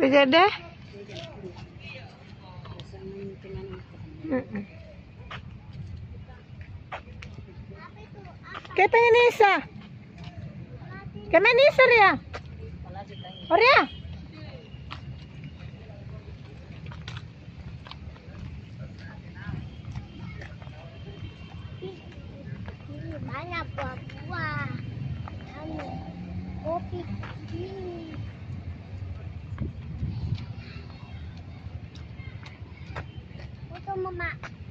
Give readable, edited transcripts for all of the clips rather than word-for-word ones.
Kerja deh. Kayak pengen Nisa. Kayak main Nisa ya. Oria. Banyak buah-buah. Kopi. Foto mama.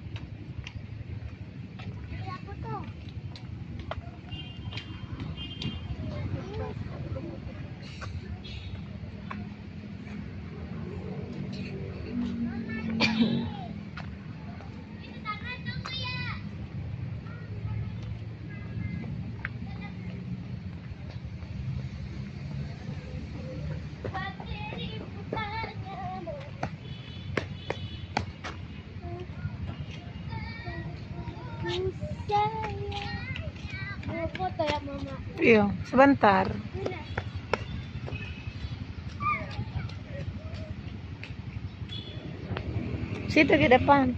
Ya foto. Mau foto ya mama? Iya, sebentar. Situ di depan.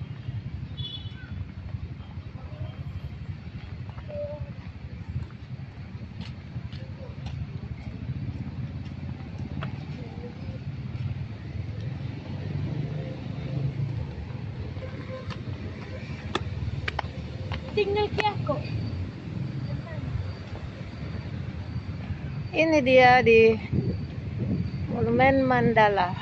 Tinggal ke aku. Ini dia di Monumen Mandala.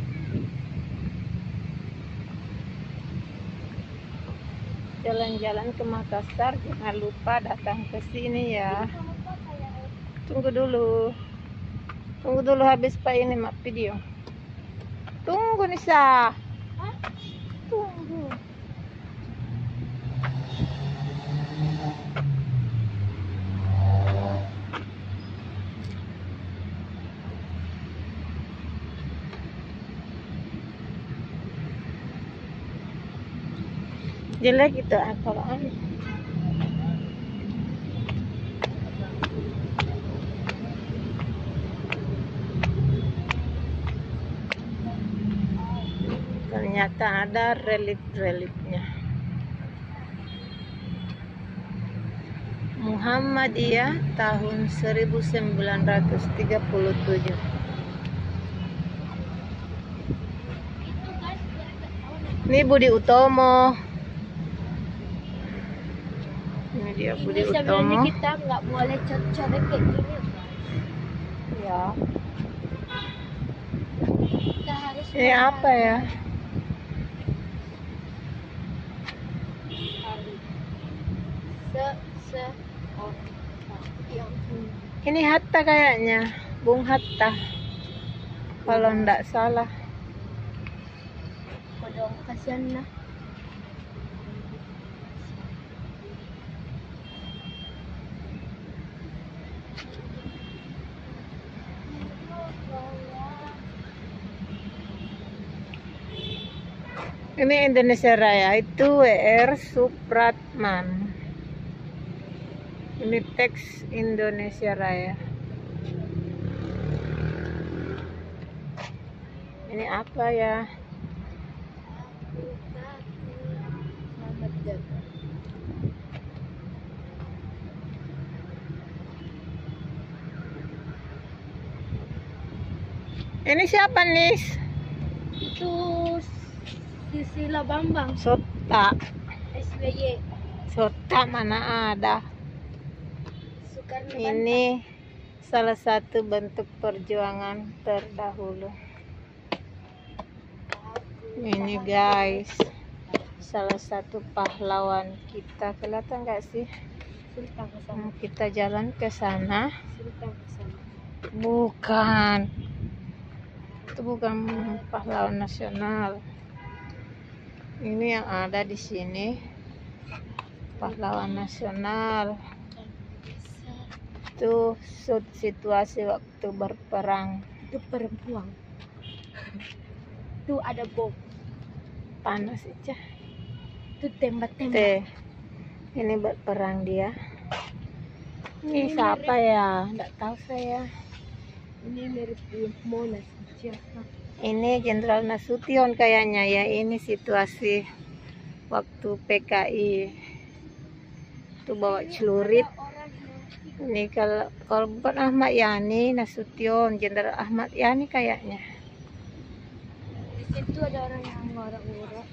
Jalan-jalan ke Makassar, jangan lupa datang ke sini ya. Tunggu dulu habis Pak ini mak video. Tunggu Nisa. Tunggu. Jelek itu apaan? Ternyata ada relief-reliefnya. Muhammadiyah tahun 1937. Ini Budi Utomo. Ini dia Budi Utomo. Sebenarnya kita nggak boleh coret-coret kayak gini. Ya. Kita harus. Ini apa ya? Ini Hatta kayaknya, Bung Hatta. Kalau ndak salah. Kodong kasihan lah. Ini Indonesia Raya, itu WR Supratman. Ini teks Indonesia Raya. Ini apa ya? Ini siapa Nis? Itu Susilo Bambang. Sota. SBY. Sota mana ada? Soekarno. Ini salah satu bentuk perjuangan terdahulu. Ini guys, salah satu pahlawan kita. Kelihatan nggak sih? Sultan Hasan. Nah, kita jalan ke sana. Sultan Hasan. Bukan. Itu bukan pahlawan nasional. Ini yang ada di sini. Pahlawan nasional. Itu situasi waktu berperang. Itu perempuan. Itu ada bom. Panas aja. Itu tembak-tembak. Ini berperang dia. Ini siapa ya? Nggak tahu saya. Ini mirip Monas. Siapa? Ini Jenderal Nasution kayaknya ya. Ini situasi waktu PKI. Tuh bawa celurit. Ini kalau bukan Ahmad Yani, Nasution, Jenderal Ahmad Yani kayaknya. Di situ ada orang yang ngorok-ngorok.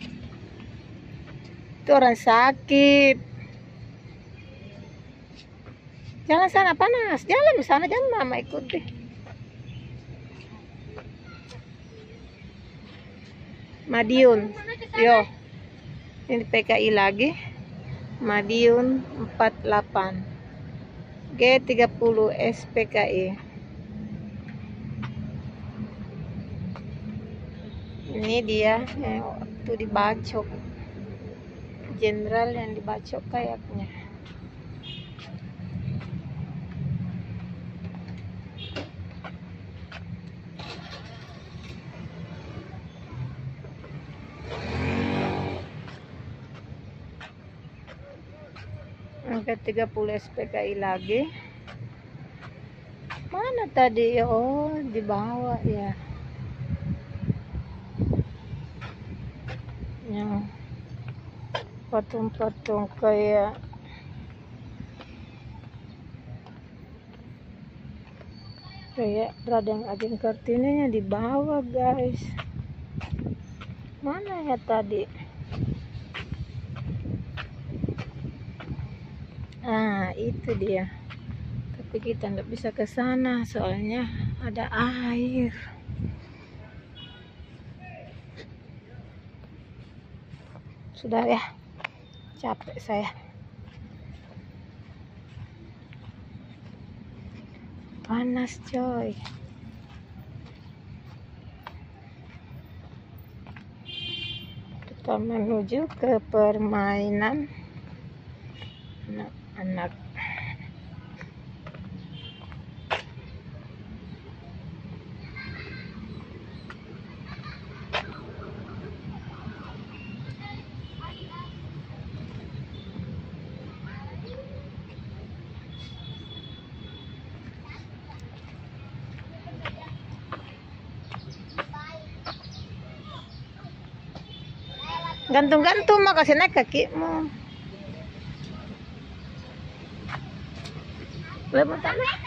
Itu orang sakit. Jalan sana panas. Jalan di sana, jangan mama ikuti. Madiun. Yo. Ini PKI lagi. Madiun 48. G30 SPKI. Ini dia waktu dibacok. Jenderal yang dibacok kayaknya. Angka 30 SPKI lagi. Mana tadi? Oh, di bawah ya. Yang patung-patung kayak Raden Ajeng Kartininya di bawah, guys. Mana ya tadi? Ah, itu dia. Tapi kita nggak bisa ke sana soalnya ada air. Sudah ya, capek saya. Panas coy. Kita menuju ke permainan anak-anak. Gantung-gantung mah kasih naik kakimu. Boleh bentar.